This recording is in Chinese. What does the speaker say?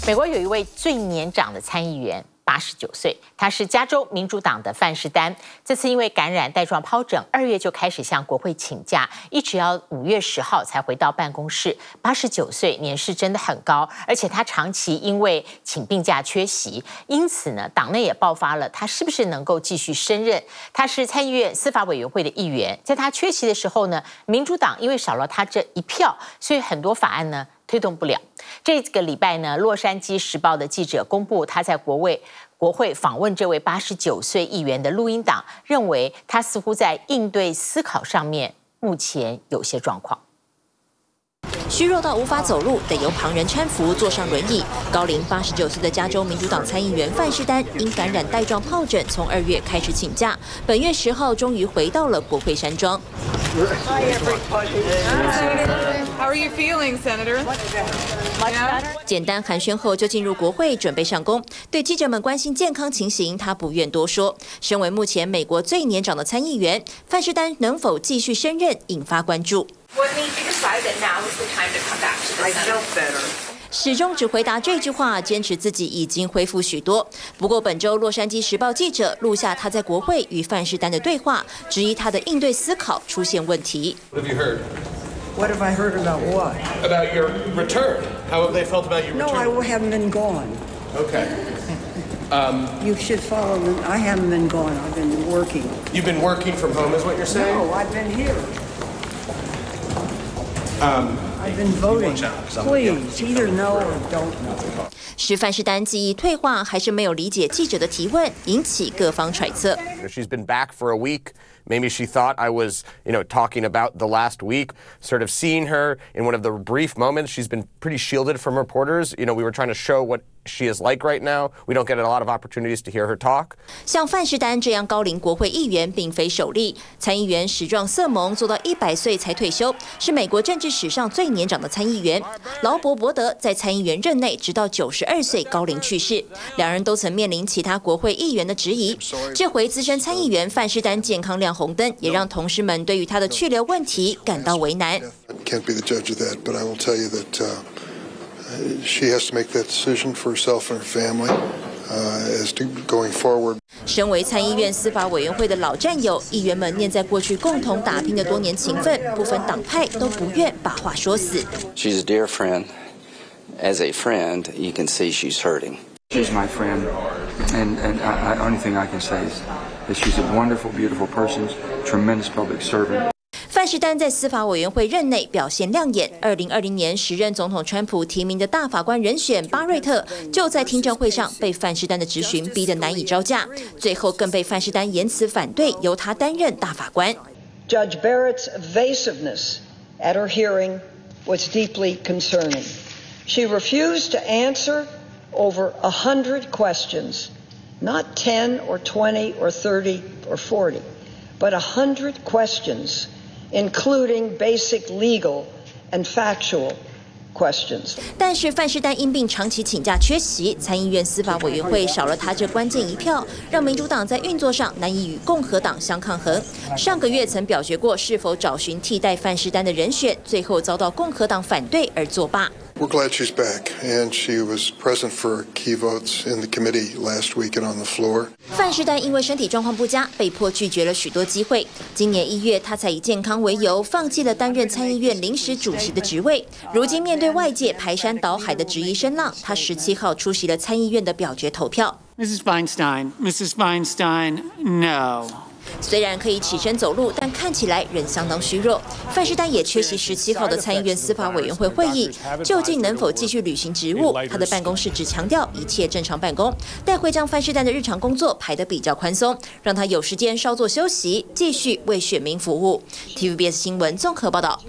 美国有一位最年长的参议员，89岁，他是加州民主党的范士丹。这次因为感染带状疱疹，2月就开始向国会请假，一直要5月10号才回到办公室。89岁，年事真的很高，而且他长期因为请病假缺席，因此呢，党内也爆发了他是不是能够继续升任。他是参议院司法委员会的议员，在他缺席的时候呢，民主党因为少了他这一票，所以很多法案呢推动不了。这个礼拜呢，《洛杉矶时报》的记者公布他在国会访问这位89岁议员的录音档，认为他似乎在应对思考上面目前有些状况。 虚弱到无法走路，得由旁人搀扶坐上轮椅。高龄89岁的加州民主党参议员范士丹因感染带状疱疹，从2月开始请假，本月10号终于回到了国会山庄。 How are you feeling, Senator? 简单寒暄后就进入国会，准备上工。对记者们关心健康情形，他不愿多说。身为目前美国最年长的参议员，范士丹能否继续升任，引发关注。始终只回答这句话，坚持自己已经恢复许多。不过本周《洛杉矶时报》记者录下他在国会与范士丹的对话，质疑他的应对思考出现问题。 What have I heard about what? About your return. How have they felt about your return? No, I haven't been gone. Okay. You should follow them. I haven't been gone. I've been working. You've been working from home, is what you're saying? No, I've been here. I've been voting. Please, either no or don't know. 是范士丹记忆退化，还是没有理解记者的提问，引起各方揣测。 She's been back for a week. Maybe she thought I was, talking about the last week, sort of seeing her in one of the brief moments. She's been pretty shielded from reporters. We were trying to show what she is like right now. We don't get a lot of opportunities to hear her talk. 像范士丹这样高龄国会议员并非首例，参议员史壮瑟蒙做到100岁才退休，是美国政治史上最年长的参议员。劳勃伯德在参议员任内直到92岁高龄去世，两人都曾面临其他国会议员的质疑。这回资深参议员范士丹健康亮红灯，也让同事们对于他的去留问题感到为难。 Can't be the judge of that, but I will tell you that she has to make that decision for herself and her family as to going forward. 身为参议院司法委员会的老战友，议员们念在过去共同打拼的多年情分，不分党派都不愿把话说死。 She's a dear friend. As a friend, you can see she's hurting. She's my friend, and the only thing I can say is that she's a wonderful, beautiful person, tremendous public servant. 范士丹在司法委员会任内表现亮眼。2020年时任总统川普提名的大法官人选巴瑞特，就在听证会上被范士丹的质询逼得难以招架，最后更被范士丹言辞反对，由他担任大法官。 Judge Barrett's evasiveness at her hearing was deeply concerning. She refused to answer over 100 questions, not 10 or 20 or 30 or 40, but 100 questions, including basic legal and factual questions. 但是范士丹因病长期请假缺席，参议院司法委员会少了他这关键一票，让民主党在运作上难以与共和党相抗衡。上个月曾表决过是否找寻替代范士丹的人选，最后遭到共和党反对而作罢。 We're glad she's back, and she was present for key votes in the committee last week and on the floor. 范士丹因为身体状况不佳，被迫拒绝了许多机会。今年1月，他才以健康为由，放弃了担任参议院临时主席的职位。如今面对外界排山倒海的质疑声浪，他17号出席了参议院的表决投票。 Mrs. Feinstein, no. 虽然可以起身走路，但看起来仍相当虚弱。范士丹也缺席17号的参议院司法委员会会议，究竟能否继续履行职务？他的办公室只强调一切正常办公，但会将范士丹的日常工作排得比较宽松，让他有时间稍作休息，继续为选民服务。TVBS 新闻综合报道。